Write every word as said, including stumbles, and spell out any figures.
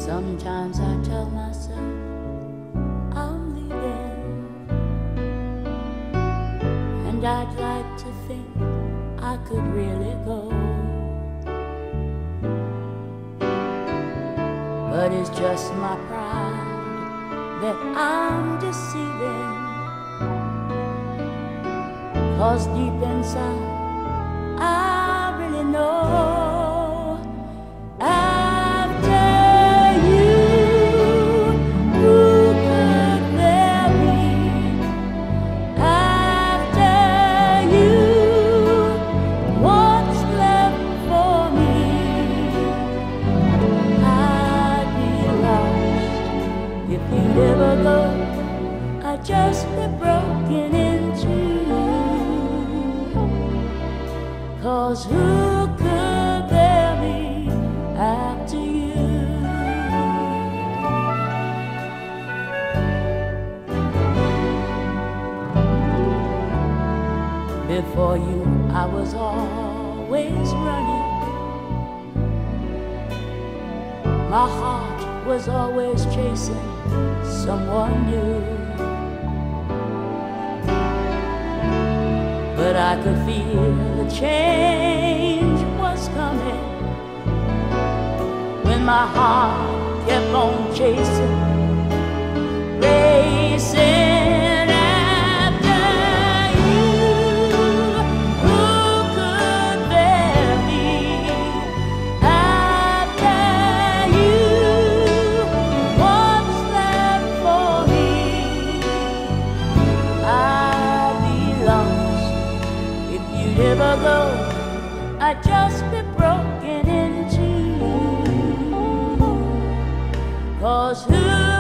Sometimes I tell myself I'm leaving, and I'd like to think I could really go, but it's just my pride that I'm deceiving, 'cause deep inside I really know never go, I'd just be broken in two. 'Cause who could there be after you? Before you, I was always running. My heart was always chasing someone new, but I could feel the change was coming when my heart kept on chasing, racing. Never go, I'd just be broken in two. 'Cause who